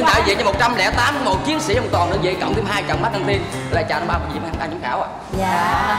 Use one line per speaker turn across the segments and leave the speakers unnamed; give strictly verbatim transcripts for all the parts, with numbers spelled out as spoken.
đại diện cho một trăm lẻ tám một chiến sĩ trong toàn đơn vị cộng thêm hai trận bắt đăng tiên là chào năm ba vị ban giám khảo ạ.
Dạ.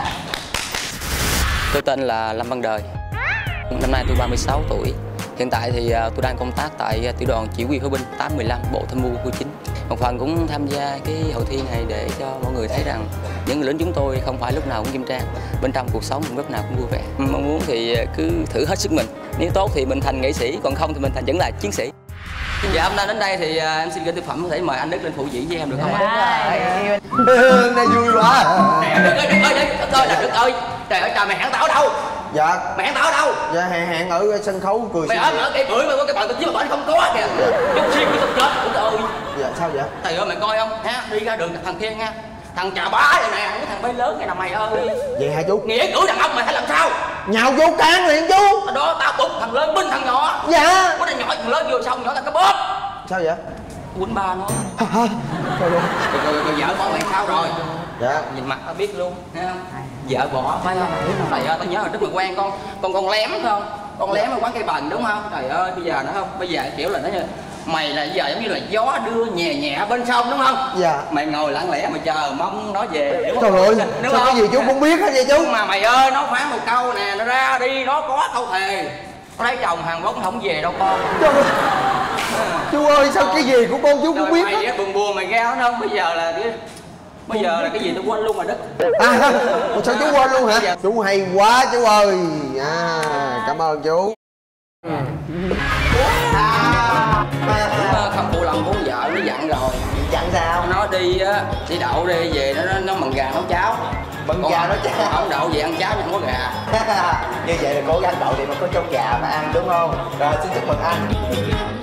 Tôi tên là Lâm Văn Đời. Năm nay tôi ba mươi sáu tuổi. Hiện tại thì tôi đang công tác tại tiểu đoàn chỉ huy pháo binh tám một lăm Bộ Tham mưu khu chín. Một phần cũng tham gia cái hội thi này để cho mọi người thấy rằng những người lính chúng tôi không phải lúc nào cũng nghiêm trang, bên trong cuộc sống lúc nào cũng vui vẻ. Mong muốn thì cứ thử hết sức mình. Nếu tốt thì mình thành nghệ sĩ, còn không thì mình thành vẫn là chiến sĩ. Dạ hôm nay đến đây thì em xin gửi thực phẩm, có thể mời anh Đức lên phụ diễn với em được không ạ?
Hôm nay vui quá.
Đức ơi, Đức ơi, Đức ơi là Đức ơi. Trời ơi trời, mày hẹn tao ở đâu?
Dạ.
Mày hẹn tao ở đâu?
Dạ hẹn hẹn ở sân khấu cười.
Mày ở ở cái bưởi mà có cái bàn tôi chiếu mà không có kìa. Chút xuyên cái tao chết. Trời ơi.
Dạ sao vậy?
Trời ơi mày coi không? Ha, đi ra đường thằng kia nha. Thằng chà bá này nè, cái thằng bay lớn cái nào mày ơi.
Vậy hả chú?
Nghĩa cử đàn ông mày phải làm sao?
Nhào vô cán liền chú.
Đó tao bụng thằng lớn binh thằng nhỏ.
Dạ.
Có thằng nhỏ thằng lớn vô xong nhỏ là cái bóp.
Sao vậy?
Quýnh ba nó.
Trời ơi.
Rồi, rồi, rồi vợ bỏ mày sao rồi?
Dạ.
Nhìn mặt tao biết luôn, thấy không? Vợ bỏ phải không? Trời ơi, tao nhớ hồi trước mày quen con con con lém phải không? Con lém ở quán cây bần đúng không? Trời ơi, bây giờ nó không? Bây giờ kiểu là nó như mày là giờ giống như là gió đưa nhẹ nhẹ bên sông đúng không?
Dạ.
Mày ngồi lặng lẽ mà chờ mong nó về.
Trời ơi, sao
không?
cái gì chú cũng biết hết vậy chú?
Mà mày ơi, nó phán một câu nè, nó ra đi, nó có câu thề. Nó lấy chồng Hàn Quốc không về đâu con.
Trời ơi. Chú ơi, sao cái gì của con chú cũng biết
hết. Mày buồn buồn mày gheo nó không? Bây giờ là cái bây giờ là cái gì tôi quên luôn mà Đức.
À, sao chú quên luôn hả? Chú hay quá chú ơi. À, cảm ơn chú.
Không phụ lòng của vợ nó dặn rồi.
Dặn sao?
Nó đi á, đi đậu đi về nó nó mần gà nấu cháo.
Mần gà nấu cháo.
Không đậu về ăn cháo chứ không có gà.
Như vậy là cố gắng đậu thì mà có trong gà mà ăn đúng không? Rồi xin chúc mừng anh.